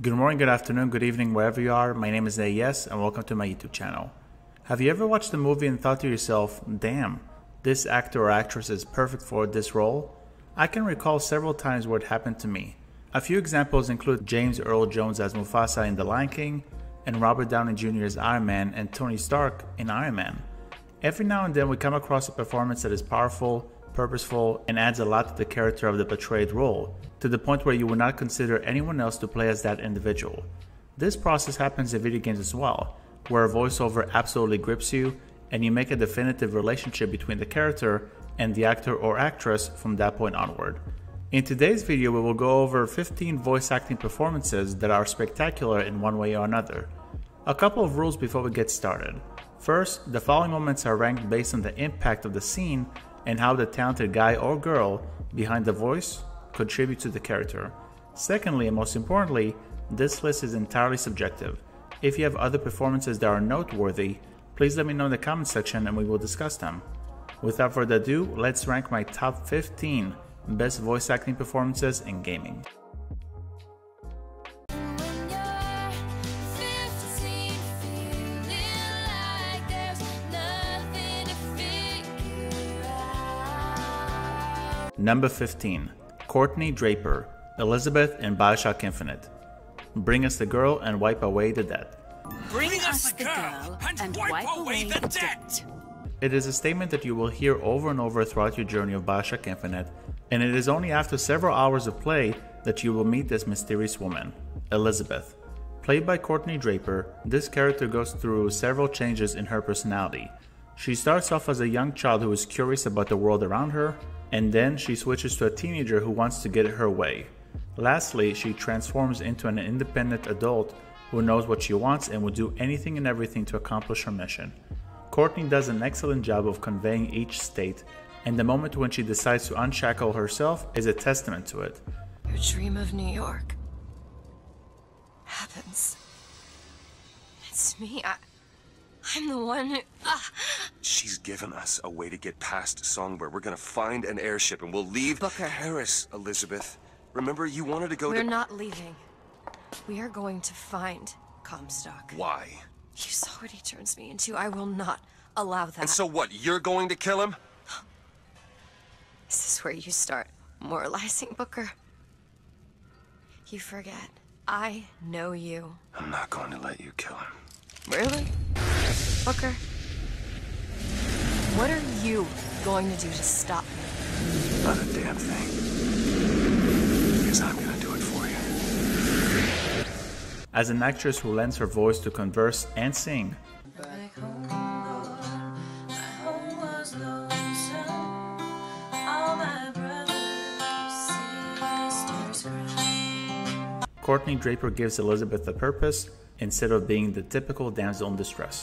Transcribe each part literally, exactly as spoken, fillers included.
Good morning, good afternoon, good evening, wherever you are. My name is A S and welcome to my YouTube channel. Have you ever watched a movie and thought to yourself, damn, this actor or actress is perfect for this role? I can recall several times where it happened to me. A few examples include James Earl Jones as Mufasa in The Lion King, and Robert Downey Junior as Iron Man and Tony Stark in Iron Man. Every now and then we come across a performance that is powerful, purposeful, and adds a lot to the character of the portrayed role, to the point where you would not consider anyone else to play as that individual. This process happens in video games as well, where a voiceover absolutely grips you, and you make a definitive relationship between the character and the actor or actress from that point onward. In today's video, we will go over fifteen voice acting performances that are spectacular in one way or another. A couple of rules before we get started. First, the following moments are ranked based on the impact of the scene and how the talented guy or girl behind the voice contribute to the character. Secondly, and most importantly, this list is entirely subjective. If you have other performances that are noteworthy, please let me know in the comment section and we will discuss them. Without further ado, let's rank my top fifteen best voice acting performances in gaming. Number fifteen. Courtney Draper, Elizabeth in BioShock Infinite. Bring us the girl and wipe away the debt. Bring us the girl and wipe away the debt. It is a statement that you will hear over and over throughout your journey of BioShock Infinite, and it is only after several hours of play that you will meet this mysterious woman, Elizabeth. Played by Courtney Draper, this character goes through several changes in her personality. She starts off as a young child who is curious about the world around her, and then she switches to a teenager who wants to get her way. Lastly, she transforms into an independent adult who knows what she wants and will do anything and everything to accomplish her mission. Courtney does an excellent job of conveying each state, and the moment when she decides to unshackle herself is a testament to it. Your dream of New York happens. It's me. I, I'm the one who... Ah. She's given us a way to get past Songbird. We're gonna find an airship and we'll leave Booker. Paris, Elizabeth. Remember, you wanted to go We're to... not leaving. We are going to find Comstock. Why? You saw what he turns me into. I will not allow that. And so what, you're going to kill him? Is this where you start moralizing, Booker? You forget. I know you. I'm not going to let you kill him. Really? Booker? What are you going to do to stop me? Not a damn thing. Because I'm gonna do it for you. As an actress who lends her voice to converse and sing, Courtney Draper gives Elizabeth a purpose instead of being the typical damsel in distress.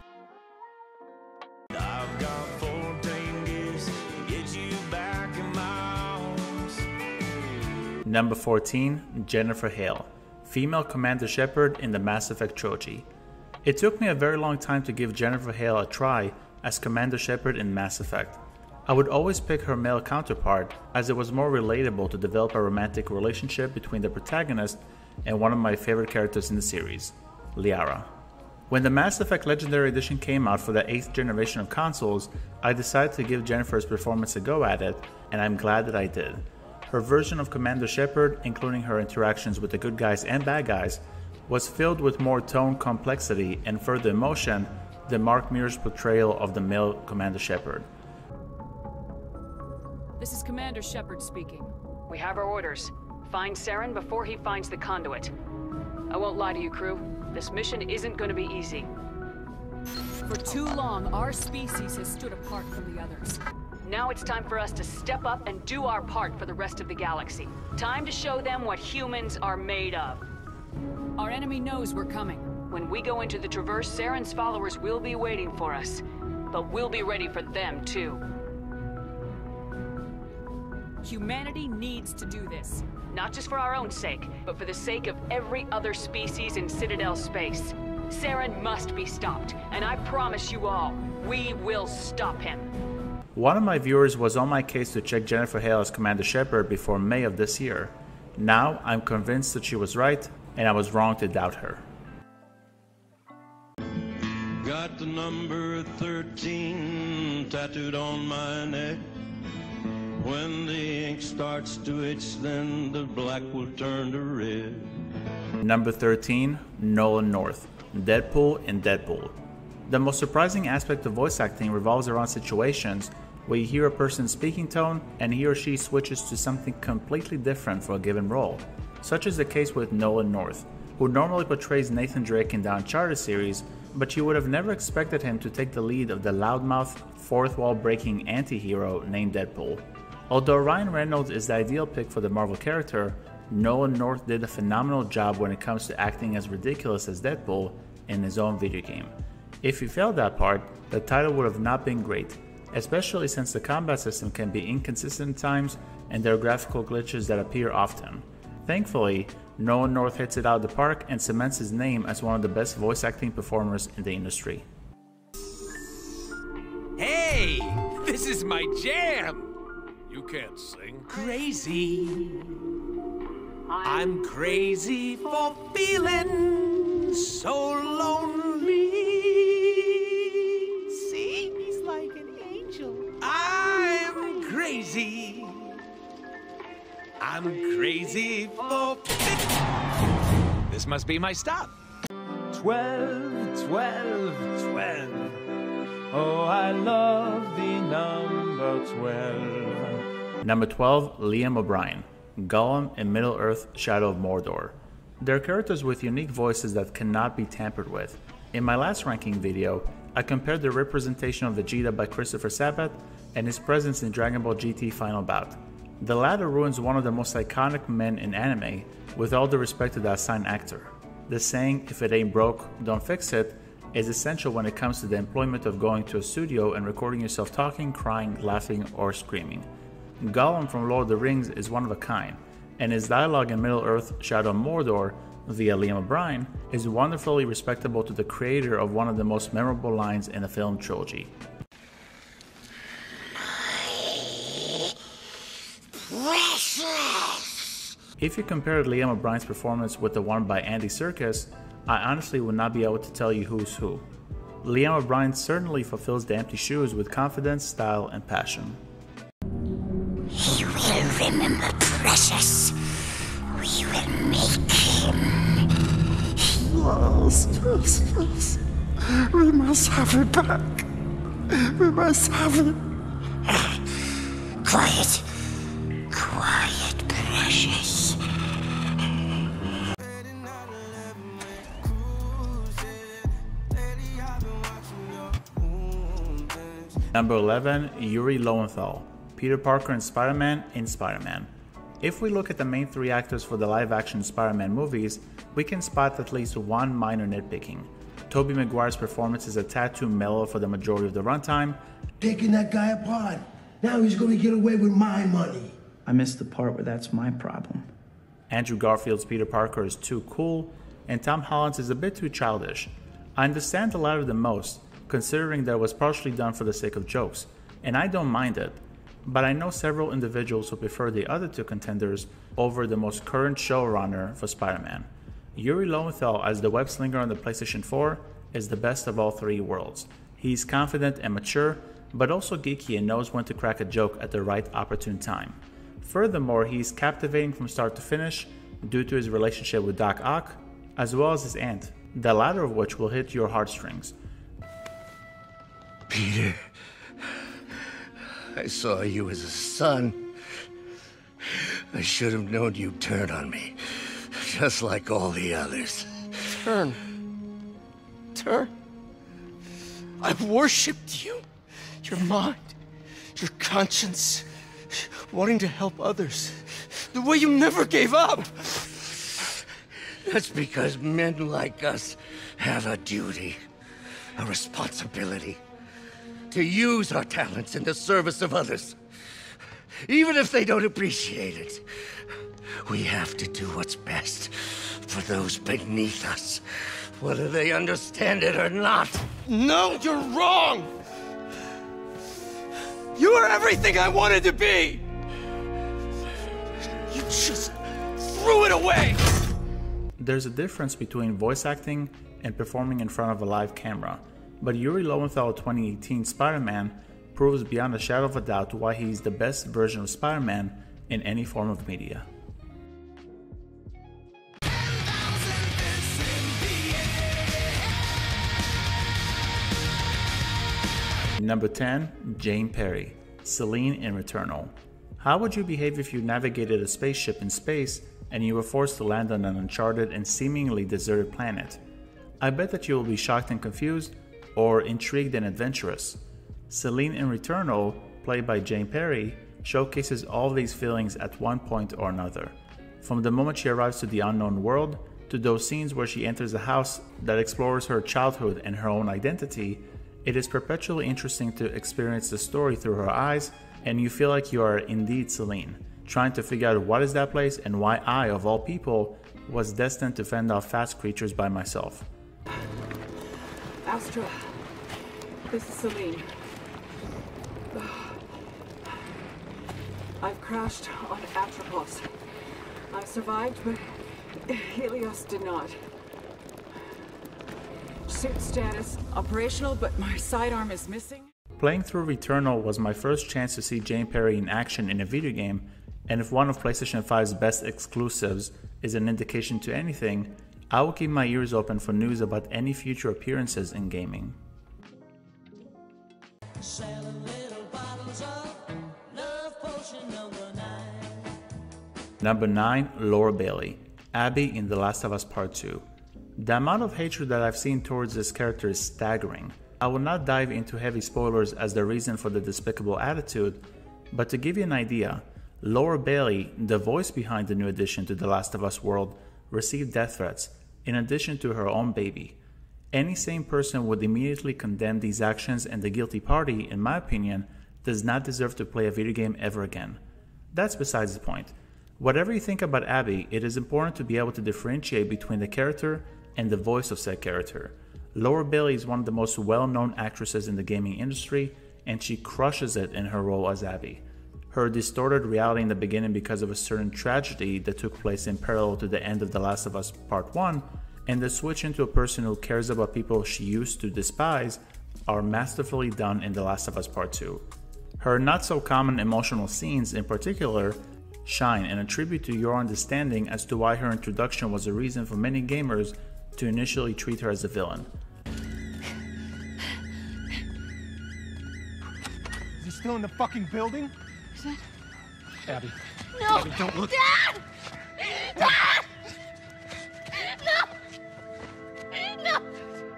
I've got fourteen years to get you back in my arms. Number fourteen. Jennifer Hale, female Commander Shepard in the Mass Effect trilogy. It took me a very long time to give Jennifer Hale a try as Commander Shepard in Mass Effect. I would always pick her male counterpart as it was more relatable to develop a romantic relationship between the protagonist and one of my favorite characters in the series, Liara. When the Mass Effect Legendary Edition came out for the eighth generation of consoles, I decided to give Jennifer's performance a go at it, and I'm glad that I did. Her version of Commander Shepard, including her interactions with the good guys and bad guys, was filled with more tone complexity and further emotion than Mark Mears' portrayal of the male Commander Shepard. This is Commander Shepard speaking. We have our orders. Find Saren before he finds the conduit. I won't lie to you, crew. This mission isn't going to be easy. For too long, our species has stood apart from the others. Now it's time for us to step up and do our part for the rest of the galaxy. Time to show them what humans are made of. Our enemy knows we're coming. When we go into the Traverse, Saren's followers will be waiting for us. But we'll be ready for them, too. Humanity needs to do this. Not just for our own sake, but for the sake of every other species in Citadel space. Saren must be stopped, and I promise you all, we will stop him. One of my viewers was on my case to check Jennifer Hale as Commander Shepard before May of this year. Now I'm convinced that she was right, and I was wrong to doubt her. Got the number thirteen tattooed on my neck. When the ink starts to itch, then the black will turn to red. Number thirteen, Nolan North, Deadpool in Deadpool. The most surprising aspect of voice acting revolves around situations where you hear a person's speaking tone and he or she switches to something completely different for a given role. Such is the case with Nolan North, who normally portrays Nathan Drake in the Uncharted series, but you would have never expected him to take the lead of the loudmouth, fourth wall breaking anti-hero named Deadpool. Although Ryan Reynolds is the ideal pick for the Marvel character, Nolan North did a phenomenal job when it comes to acting as ridiculous as Deadpool in his own video game. If he failed that part, the title would have not been great, especially since the combat system can be inconsistent at times and there are graphical glitches that appear often. Thankfully, Nolan North hits it out of the park and cements his name as one of the best voice acting performers in the industry. Hey, this is my jam! You can't sing. Crazy. I'm crazy for feeling so lonely. See? He's like an angel. I'm crazy. I'm crazy for... This must be my stop. Twelve, twelve, twelve. Oh, I love the number twelve. Number twelve, Liam O'Brien, Gollum in Middle-earth: Shadow of Mordor. They're characters with unique voices that cannot be tampered with. In my last ranking video, I compared the representation of Vegeta by Christopher Sabat and his presence in Dragon Ball G T Final Bout. The latter ruins one of the most iconic men in anime, with all the respect to the assigned actor. The saying, "if it ain't broke, don't fix it," is essential when it comes to the employment of going to a studio and recording yourself talking, crying, laughing, or screaming. Gollum from Lord of the Rings is one of a kind, and his dialogue in Middle-earth: Shadow of Mordor via Liam O'Brien is wonderfully respectable to the creator of one of the most memorable lines in the film trilogy. If you compared Liam O'Brien's performance with the one by Andy Serkis, I honestly would not be able to tell you who's who. Liam O'Brien certainly fulfills the empty shoes with confidence, style, and passion. He will remember Precious. We will make him. Yes, yes, yes. We must have it back. We must have it. Quiet. Quiet, Precious. Number eleven, Yuri Lowenthal, Peter Parker and Spider-Man in Spider-Man. If we look at the main three actors for the live-action Spider-Man movies, we can spot at least one minor nitpicking. Tobey Maguire's performance is a tad too mellow for the majority of the runtime. Taking that guy apart. Now he's gonna get away with my money. I missed the part where that's my problem. Andrew Garfield's Peter Parker is too cool, and Tom Holland's is a bit too childish. I understand the latter the most, considering that it was partially done for the sake of jokes, and I don't mind it, but I know several individuals who prefer the other two contenders over the most current showrunner for Spider-Man. Yuri Lowenthal as the web slinger on the PlayStation four is the best of all three worlds. He's confident and mature, but also geeky and knows when to crack a joke at the right opportune time. Furthermore, he's captivating from start to finish due to his relationship with Doc Ock, as well as his aunt, the latter of which will hit your heartstrings. Peter, I saw you as a son. I should have known you'd turn on me, just like all the others. Turn? Turn? I've worshipped you. Your mind, your conscience, wanting to help others. The way you never gave up. That's because men like us have a duty, a responsibility, to use our talents in the service of others. Even if they don't appreciate it, we have to do what's best for those beneath us, whether they understand it or not. No, you're wrong! You are everything I wanted to be! You just threw it away! There's a difference between voice acting and performing in front of a live camera, but Yuri Lowenthal twenty eighteen Spider-Man proves beyond a shadow of a doubt why he's the best version of Spider-Man in any form of media. Number ten. Jane Perry, Celine in Returnal. How would you behave if you navigated a spaceship in space and you were forced to land on an uncharted and seemingly deserted planet? I bet that you will be shocked and confused, or intrigued and adventurous. Celine in Returnal, played by Jane Perry, showcases all these feelings at one point or another. From the moment she arrives to the unknown world, to those scenes where she enters a house that explores her childhood and her own identity, it is perpetually interesting to experience the story through her eyes, and you feel like you are indeed Celine, trying to figure out what is that place and why I, of all people, was destined to fend off fast creatures by myself. Astra, this is Celine. I've crashed on Atropos. I survived, but Helios did not. Suit status, operational, but my sidearm is missing. Playing through Returnal was my first chance to see Jane Perry in action in a video game, and if one of PlayStation five's best exclusives is an indication to anything, I will keep my ears open for news about any future appearances in gaming. Number nine. Laura Bailey, Abby in The Last of Us Part two. The amount of hatred that I've seen towards this character is staggering. I will not dive into heavy spoilers as the reason for the despicable attitude, but to give you an idea, Laura Bailey, the voice behind the new addition to The Last of Us world, received death threats, in addition to her own baby. Any sane person would immediately condemn these actions, and the guilty party, in my opinion, does not deserve to play a video game ever again. That's besides the point. Whatever you think about Abby, it is important to be able to differentiate between the character and the voice of said character. Laura Bailey is one of the most well-known actresses in the gaming industry, and she crushes it in her role as Abby. Her distorted reality in the beginning because of a certain tragedy that took place in parallel to the end of The Last of Us Part one, and the switch into a person who cares about people she used to despise, are masterfully done in The Last of Us Part two. Her not-so-common emotional scenes in particular shine and attribute to your understanding as to why her introduction was a reason for many gamers to initially treat her as a villain. Is he still in the fucking building? Is it? Abby. No! Abby, don't look. Dad! Dad! No! No! No!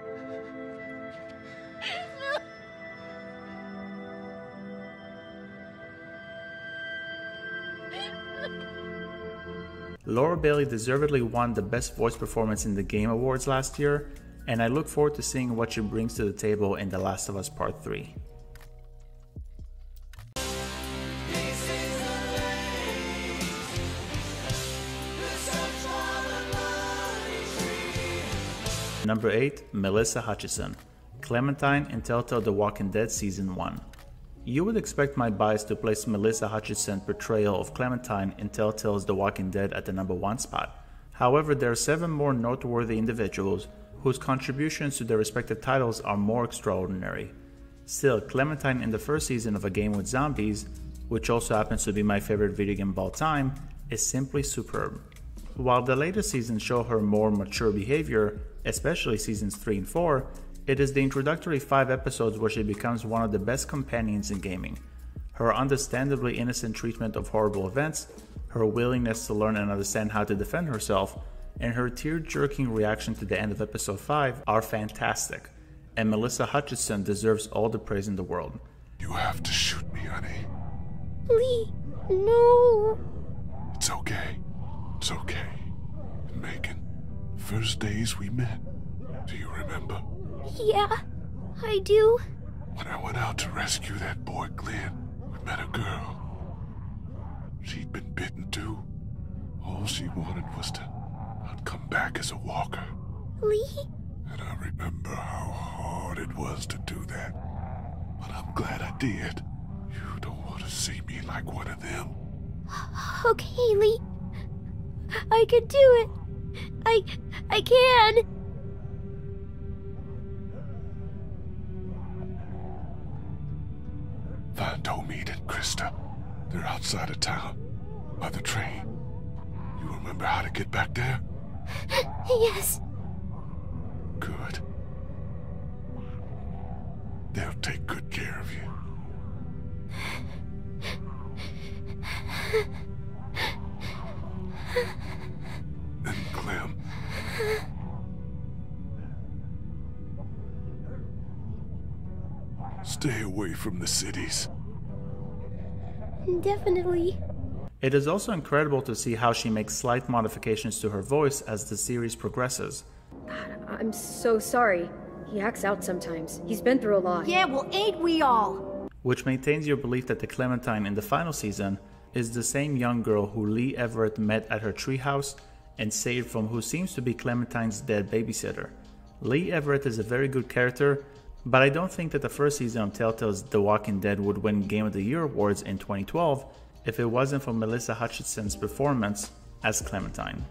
Laura Bailey deservedly won the Best Voice Performance in the Game Awards last year, and I look forward to seeing what she brings to the table in The Last of Us Part three. Number eight. Melissa Hutchison, Clementine in Telltale The Walking Dead Season one. You would expect my bias to place Melissa Hutchison's portrayal of Clementine in Telltale's The Walking Dead at the number one spot. However, there are seven more noteworthy individuals whose contributions to their respective titles are more extraordinary. Still, Clementine in the first season of A Game with Zombies, which also happens to be my favorite video game of all time, is simply superb. While the later seasons show her more mature behavior, especially seasons three and four, it is the introductory five episodes where she becomes one of the best companions in gaming. Her understandably innocent treatment of horrible events, her willingness to learn and understand how to defend herself, and her tear-jerking reaction to the end of episode five are fantastic, and Melissa Hutchison deserves all the praise in the world. You have to shoot me, honey. Lee, no. It's okay. It's okay. Megan, first days we met, do you remember? Yeah, I do. When I went out to rescue that boy Glenn, we met a girl. She'd been bitten too. All she wanted was to not come back as a walker. Lee? And I remember how hard it was to do that. But I'm glad I did. You don't want to see me like one of them. Okay, Lee. I can do it. I... I can! Vaughn told me that Krista. They're outside of town, by the train. You remember how to get back there? Yes. Good. They'll take good care of you. And Clem. Stay away from the cities. Definitely. It is also incredible to see how she makes slight modifications to her voice as the series progresses. God, I'm so sorry. He acts out sometimes. He's been through a lot. Yeah, well, ain't we all? Which maintains your belief that the Clementine in the final season is the same young girl who Lee Everett met at her treehouse and saved from who seems to be Clementine's dead babysitter. Lee Everett is a very good character, but I don't think that the first season of Telltale's The Walking Dead would win Game of the Year awards in twenty twelve if it wasn't for Melissa Hutchinson's performance as Clementine.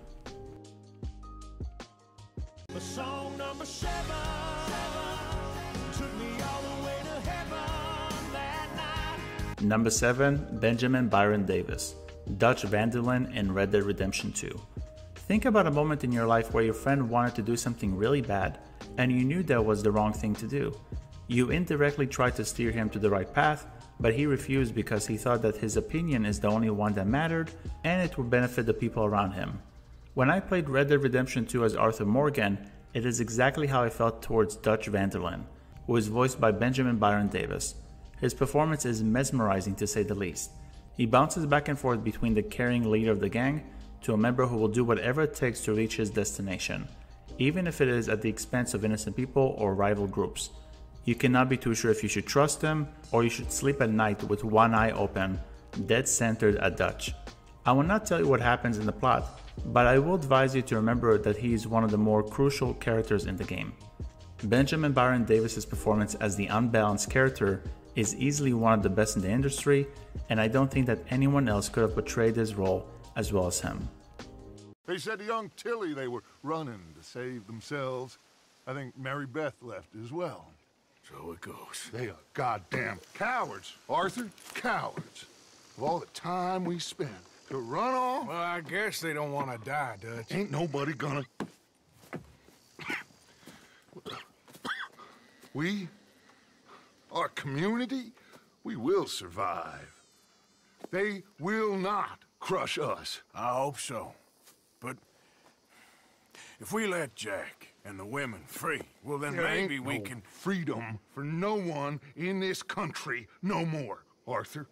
Song number seven, took me all the way to heaven that night. Number seven, Benjamin Byron Davis, Dutch Van der Linde in Red Dead Redemption two. Think about a moment in your life where your friend wanted to do something really bad, and you knew that was the wrong thing to do. You indirectly tried to steer him to the right path, but he refused because he thought that his opinion is the only one that mattered and it would benefit the people around him. When I played Red Dead Redemption two as Arthur Morgan, it is exactly how I felt towards Dutch Van der Linde, who is voiced by Benjamin Byron Davis. His performance is mesmerizing to say the least. He bounces back and forth between the caring leader of the gang to a member who will do whatever it takes to reach his destination, even if it is at the expense of innocent people or rival groups. You cannot be too sure if you should trust him or you should sleep at night with one eye open, dead centered at Dutch. I will not tell you what happens in the plot, but I will advise you to remember that he is one of the more crucial characters in the game. Benjamin Byron Davis' performance as the unbalanced character is easily one of the best in the industry, and I don't think that anyone else could have portrayed this role as well as him. They said to young Tilly they were running to save themselves. I think Mary Beth left as well. So it goes. They are goddamn cowards, Arthur. Cowards. Of all the time we spent to run off. Well, I guess they don't want to die, Dutch. Ain't nobody gonna... We, our community, we will survive. They will not crush us. I hope so. But if we let Jack and the women free, well then There maybe ain't we no can... freedom for no one in this country no more, Arthur.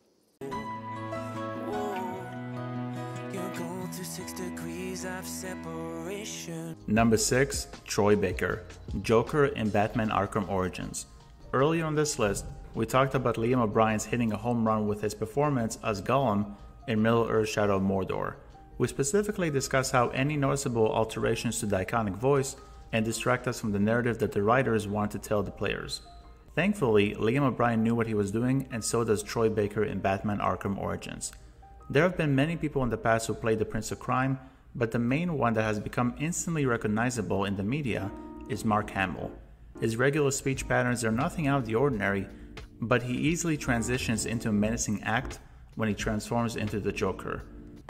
Six degrees of separation. Number six, Troy Baker, Joker in Batman Arkham Origins. Earlier on this list, we talked about Liam O'Brien's hitting a home run with his performance as Gollum in Middle-earth Shadow of Mordor. We specifically discuss how any noticeable alterations to the iconic voice and distract us from the narrative that the writers want to tell the players. Thankfully, Liam O'Brien knew what he was doing, and so does Troy Baker in Batman Arkham Origins. There have been many people in the past who played the Prince of Crime, but the main one that has become instantly recognizable in the media is Mark Hamill. His regular speech patterns are nothing out of the ordinary, but he easily transitions into a menacing act when he transforms into the Joker.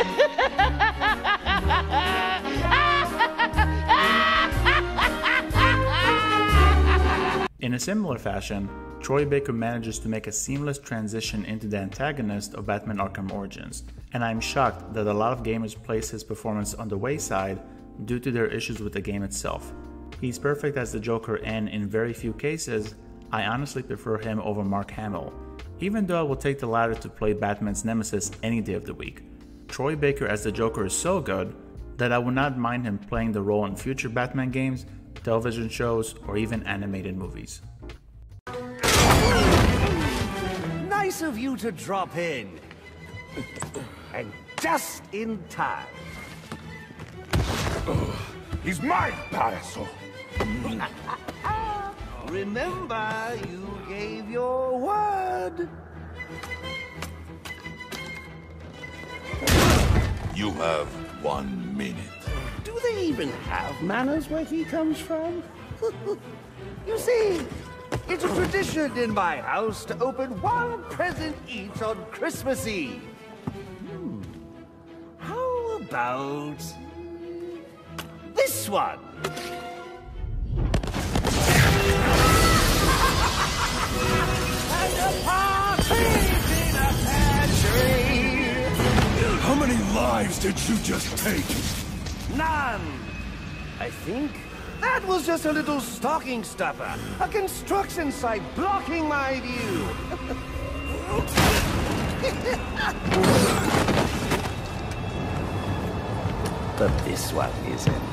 In a similar fashion, Troy Baker manages to make a seamless transition into the antagonist of Batman Arkham Origins, and I'm shocked that a lot of gamers place his performance on the wayside due to their issues with the game itself. He's perfect as the Joker, and in very few cases, I honestly prefer him over Mark Hamill, even though I will take the latter to play Batman's nemesis any day of the week. Troy Baker as the Joker is so good that I would not mind him playing the role in future Batman games, television shows, or even animated movies. Nice of you to drop in. And just in time. He's my parasol. Remember, you gave your word. You have one minute. Do they even have manners where he comes from? You see, it's a tradition in my house to open one present each on Christmas Eve. Hmm. How about this one? And a partridge in a pear tree. How many lives did you just take? None. I think that was just a little stocking stuffer. A construction site blocking my view. But this one isn't.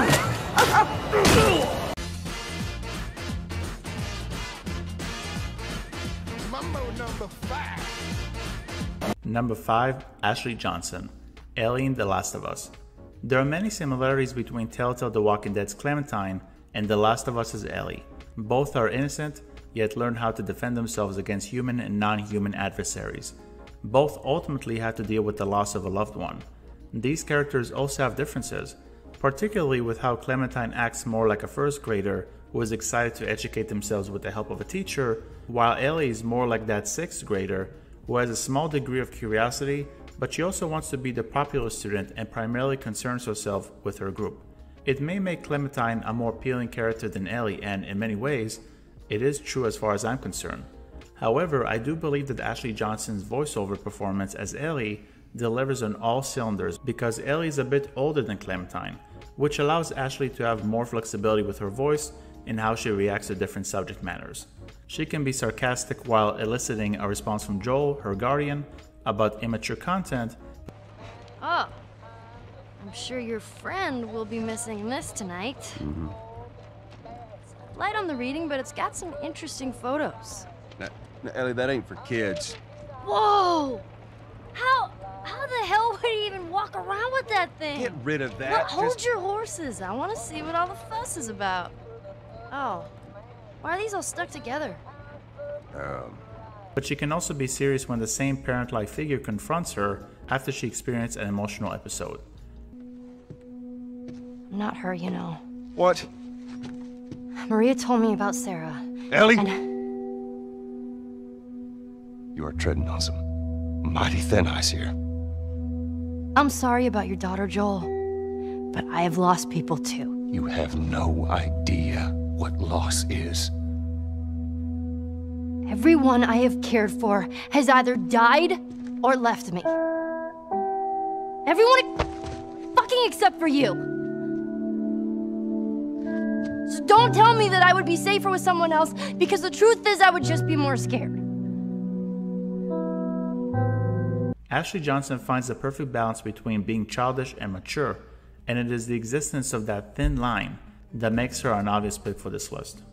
Mambo number five. Number five, Ashley Johnson, Ellie in The Last of Us. There are many similarities between Telltale The Walking Dead's Clementine and The Last of Us's Ellie. Both are innocent, yet learn how to defend themselves against human and non-human adversaries. Both ultimately have to deal with the loss of a loved one. These characters also have differences, particularly with how Clementine acts more like a first grader who is excited to educate themselves with the help of a teacher, while Ellie is more like that sixth grader who has a small degree of curiosity, but she also wants to be the popular student and primarily concerns herself with her group. It may make Clementine a more appealing character than Ellie, and in many ways, it is true as far as I'm concerned. However, I do believe that Ashley Johnson's voiceover performance as Ellie delivers on all cylinders because Ellie is a bit older than Clementine, which allows Ashley to have more flexibility with her voice and how she reacts to different subject matters. She can be sarcastic while eliciting a response from Joel, her guardian, about immature content. Oh, I'm sure your friend will be missing this tonight. Mm-hmm. It's light on the reading, but it's got some interesting photos. Now, now, Ellie, that ain't for kids. Whoa! How how the hell would he even walk around with that thing? Get rid of that. Well, hold Just... your horses. I want to see what all the fuss is about. Oh, why are these all stuck together? Um... But she can also be serious when the same parent-like figure confronts her after she experienced an emotional episode. I'm not her, you know. What? Maria told me about Sarah. Ellie? And... You are treading on some mighty thin ice here. I'm sorry about your daughter, Joel, but I have lost people too. You have no idea what loss is. Everyone I have cared for has either died or left me. Everyone fucking except for you. So don't tell me that I would be safer with someone else, because the truth is I would just be more scared. Ashley Johnson finds the perfect balance between being childish and mature, and it is the existence of that thin line that makes her an obvious pick for this list.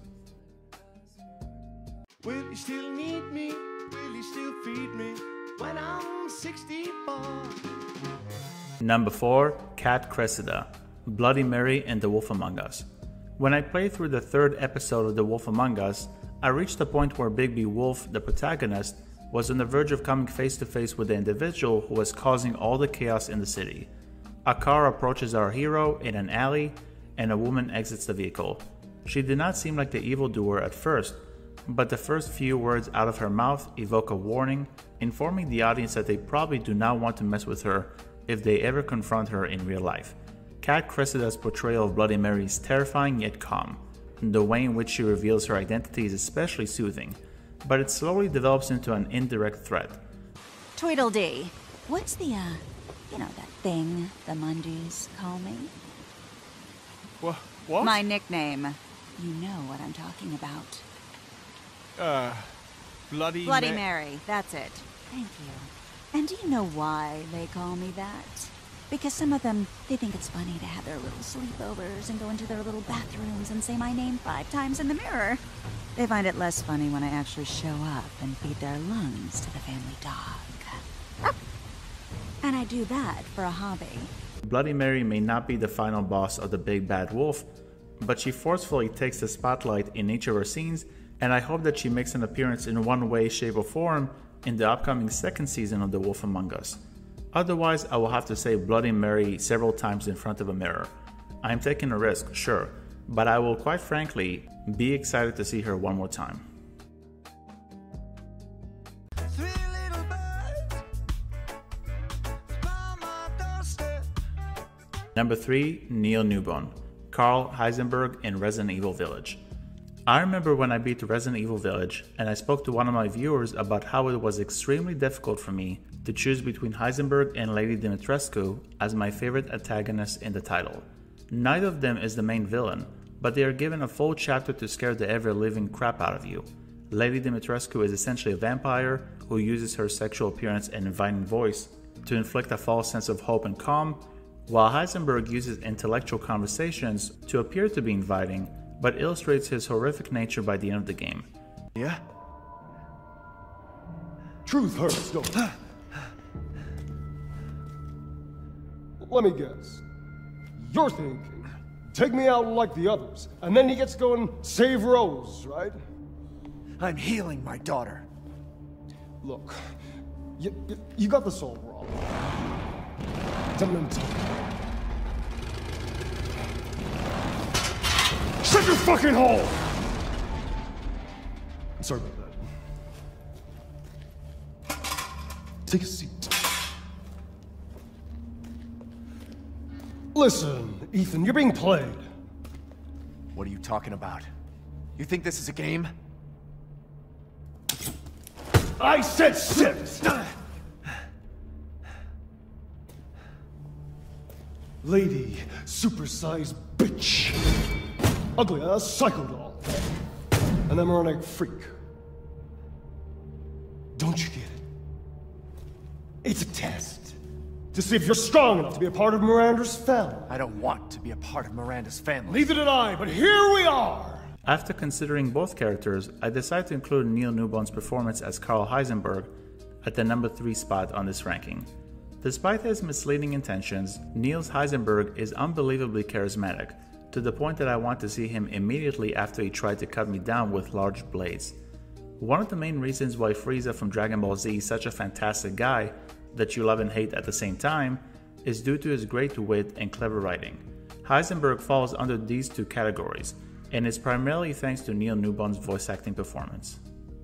Will you still need me? Will you still feed me when I'm sixty-four? Number four, Kat Cressida, Bloody Mary and The Wolf Among Us. When I played through the third episode of The Wolf Among Us, I reached the point where Bigby Wolf, the protagonist, was on the verge of coming face to face with the individual who was causing all the chaos in the city. A car approaches our hero in an alley, and a woman exits the vehicle. She did not seem like the evildoer at first, but the first few words out of her mouth evoke a warning, informing the audience that they probably do not want to mess with her if they ever confront her in real life. Kat Cressida's portrayal of Bloody Mary is terrifying yet calm. The way in which she reveals her identity is especially soothing, but it slowly develops into an indirect threat. Tweedledee, what's the, uh, you know, that thing the Mundys call me? What? What? My nickname. You know what I'm talking about. Uh, Bloody Bloody Ma- Mary, that's it. Thank you. And do you know why they call me that? Because some of them, they think it's funny to have their little sleepovers and go into their little bathrooms and say my name five times in the mirror. They find it less funny when I actually show up and feed their lungs to the family dog. And I do that for a hobby. Bloody Mary may not be the final boss of the big bad wolf, but she forcefully takes the spotlight in each of her scenes, and I hope that she makes an appearance in one way, shape, or form in the upcoming second season of The Wolf Among Us. Otherwise, I will have to say Bloody Mary several times in front of a mirror. I am taking a risk, sure, but I will quite frankly be excited to see her one more time. Number three, Neil Newbon, Carl Heisenberg in Resident Evil Village. I remember when I beat Resident Evil Village and I spoke to one of my viewers about how it was extremely difficult for me to choose between Heisenberg and Lady Dimitrescu as my favorite antagonists in the title. Neither of them is the main villain, but they are given a full chapter to scare the ever-living crap out of you. Lady Dimitrescu is essentially a vampire who uses her sexual appearance and inviting voice to inflict a false sense of hope and calm, while Heisenberg uses intellectual conversations to appear to be inviting, but illustrates his horrific nature by the end of the game. Yeah? Truth hurts, don't it? Let me guess. You're thinking, take me out like the others, and then he gets to go and save Rose, right? I'm healing my daughter. Look, you, you, you got this all wrong. Tell me what I'm talking about. Shut your fucking hole! I'm sorry about that. Take a seat. Listen, Ethan, you're being played. What are you talking about? You think this is a game? I said sit! Lady, supersized bitch. Ugly ass psycho doll. An embryonic freak. Don't you get it? It's a test. To see if you're strong enough to be a part of Miranda's family. I don't want to be a part of Miranda's family. Neither did I, but here we are! After considering both characters, I decided to include Neil Newbon's performance as Carl Heisenberg at the number three spot on this ranking. Despite his misleading intentions, Niels Heisenberg is unbelievably charismatic, to the point that I want to see him immediately after he tried to cut me down with large blades. One of the main reasons why Frieza from Dragon Ball Z is such a fantastic guy that you love and hate at the same time is due to his great wit and clever writing. Heisenberg falls under these two categories, and is primarily thanks to Neil Newbon's voice acting performance.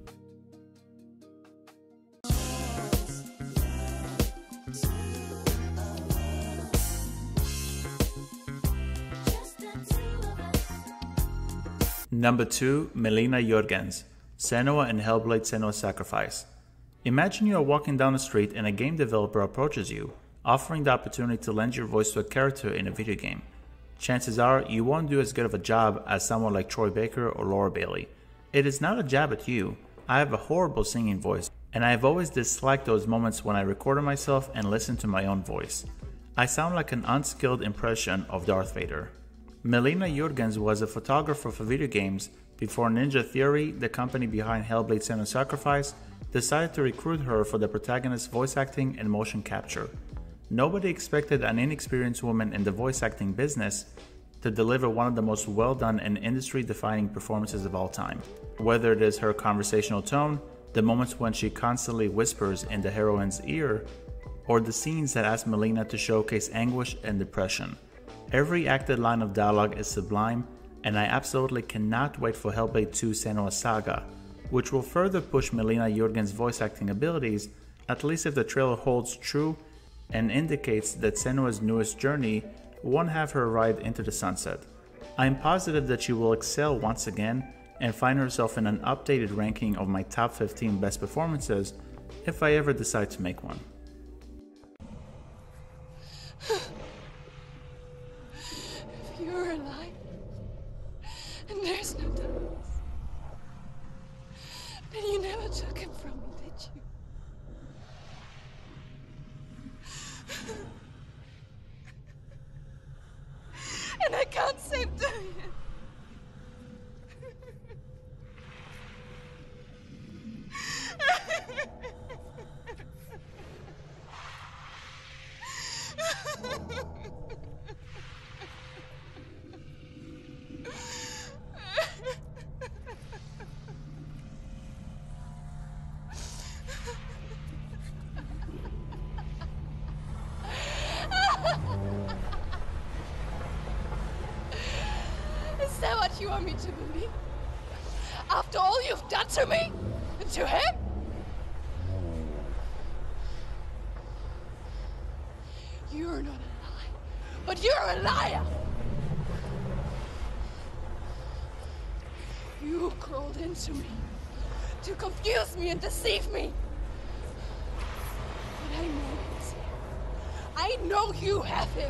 Number two, Melina Jurgens, Senua in Hellblade: Senua's Sacrifice. Imagine you are walking down the street and a game developer approaches you, offering the opportunity to lend your voice to a character in a video game. Chances are you won't do as good of a job as someone like Troy Baker or Laura Bailey. It is not a jab at you. I have a horrible singing voice, and I have always disliked those moments when I recorded myself and listened to my own voice. I sound like an unskilled impression of Darth Vader. Melina Jurgens was a photographer for video games before Ninja Theory, the company behind Hellblade: Senua's Sacrifice, decided to recruit her for the protagonist's voice acting and motion capture. Nobody expected an inexperienced woman in the voice acting business to deliver one of the most well done and industry defining performances of all time. Whether it is her conversational tone, the moments when she constantly whispers in the heroine's ear, or the scenes that ask Melina to showcase anguish and depression. Every acted line of dialogue is sublime, and I absolutely cannot wait for Hellblade two: Senua's Saga, which will further push Melina Jurgens' voice acting abilities, at least if the trailer holds true and indicates that Senua's newest journey won't have her ride into the sunset. I am positive that she will excel once again and find herself in an updated ranking of my top fifteen best performances if I ever decide to make one. If you're alive, and there's no Douglas, then you never took him from me, did you? And I can't save Diane. want me to believe? After all you've done to me? And to him? You're not a liar, but you're a liar! You crawled into me to confuse me and deceive me. But I know it's him. I know you have him.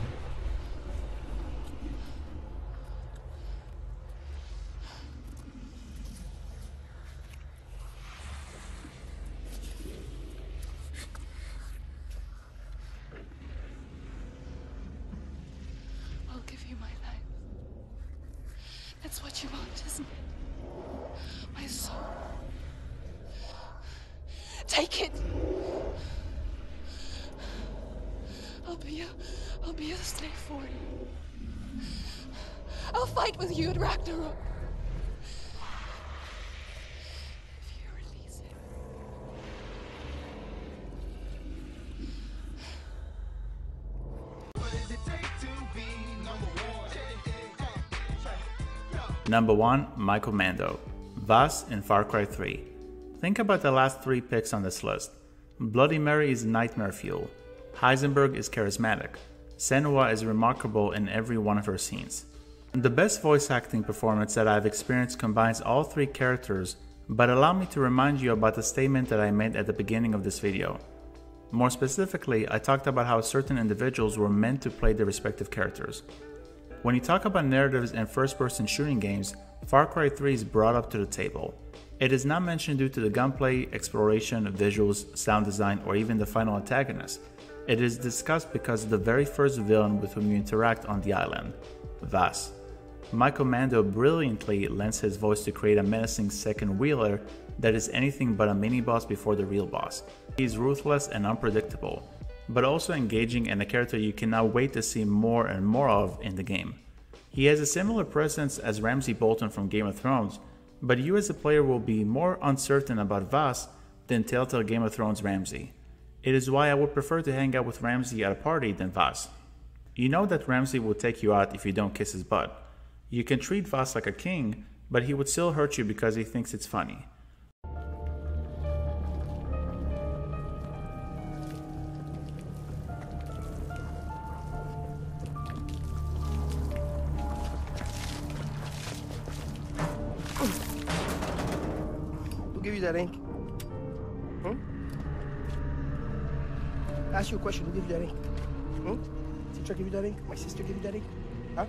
I'll give you my life. That's what you want, isn't it? My soul. Take it. I'll be a, I'll be a slave for you. I'll fight with you at Ragnarok. If you release him. What does it take to be number one? Number one, Michael Mando, Vaas in Far Cry three. Think about the last three picks on this list. Bloody Mary is nightmare fuel. Heisenberg is charismatic. Senua is remarkable in every one of her scenes. The best voice acting performance that I've experienced combines all three characters, but allow me to remind you about the statement that I made at the beginning of this video. More specifically, I talked about how certain individuals were meant to play their respective characters. When you talk about narratives in first-person shooting games, Far Cry three is brought up to the table. It is not mentioned due to the gunplay, exploration, visuals, sound design, or even the final antagonist. It is discussed because of the very first villain with whom you interact on the island, Vaas. Michael Mando brilliantly lends his voice to create a menacing second wheeler that is anything but a mini-boss before the real boss. He is ruthless and unpredictable, but also engaging and a character you cannot wait to see more and more of in the game. He has a similar presence as Ramsay Bolton from Game of Thrones, but you as a player will be more uncertain about Vaas than Telltale Game of Thrones Ramsay. It is why I would prefer to hang out with Ramsay at a party than Vaas. You know that Ramsay will take you out if you don't kiss his butt. You can treat Vaas like a king, but he would still hurt you because he thinks it's funny. Who gave you that ink? Hmm? I ask you a question. Who gave you that ink? Hmm? Teacher gave you that ink? My sister gave you that ink? Huh?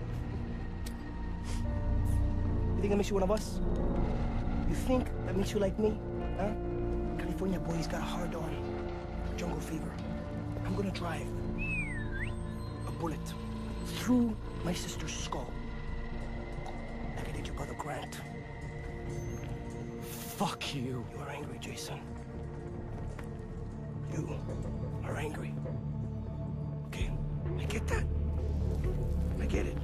You think that makes you one of us? You think that makes you like me? Huh? California boy's got a hard on. Jungle fever. I'm gonna drive a bullet through my sister's skull. Like I did your brother Grant. Fuck you. You are angry, Jason. You are angry. Okay, I get that. I get it.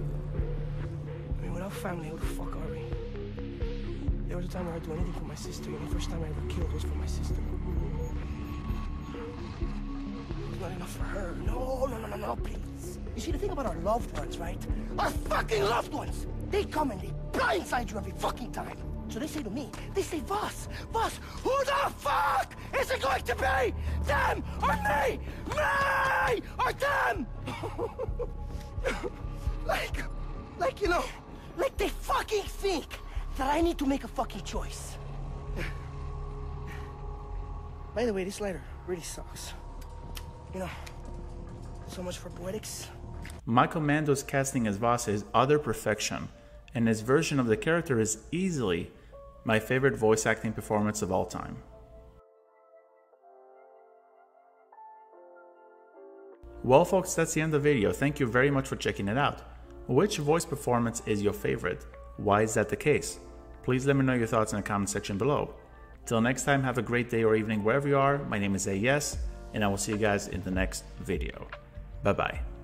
I mean, without family, who the fuck are we? There was a time where I'd do anything for my sister, and the first time I ever killed was for my sister. It's not enough for her. No, no, no, no, no, please. You see, the thing about our loved ones, right? Our fucking loved ones! They come and they blindside you every fucking time. So they say to me, they say, Vaas, Vaas, who the fuck is it going to be? Them or me? Me or them? like, like, you know, like they fucking think that I need to make a fucking choice. By the way, this lighter really sucks. You know, so much for poetics. Michael Mando's casting as Vaas is utter perfection, and his version of the character is easily my favorite voice acting performance of all time. Well folks, that's the end of the video. Thank you very much for checking it out. Which voice performance is your favorite? Why is that the case? Please let me know your thoughts in the comment section below. Till next time, have a great day or evening wherever you are. My name is A E S, and I will see you guys in the next video. Bye bye.